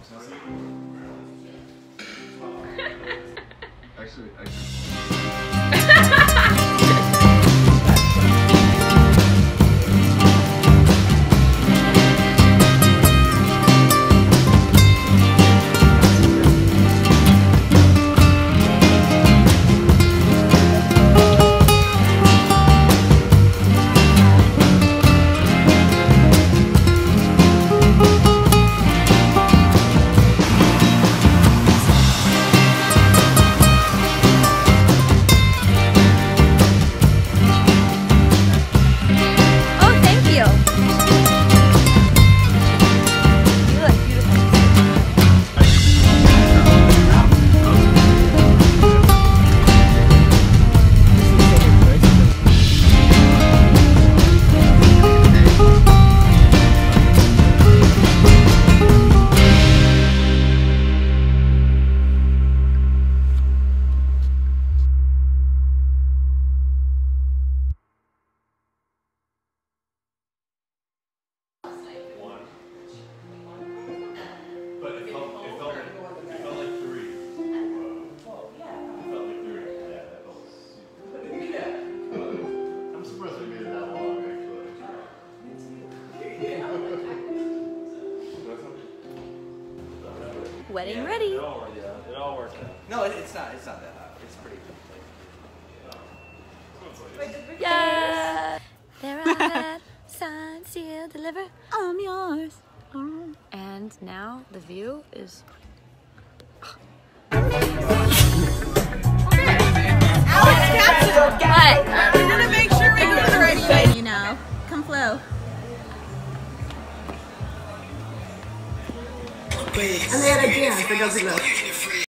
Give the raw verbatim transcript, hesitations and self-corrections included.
Actually, actually. Wedding ready. It all, yeah, it all worked out. No, it, it's not. It's not that hot. It's pretty. Yeah. There I had sign, seal, deliver. I'm yours. And now the view is. Alex, capture. What? We're gonna make sure we go to the right way. You know, come flow. And they had a dance for Dozy Love.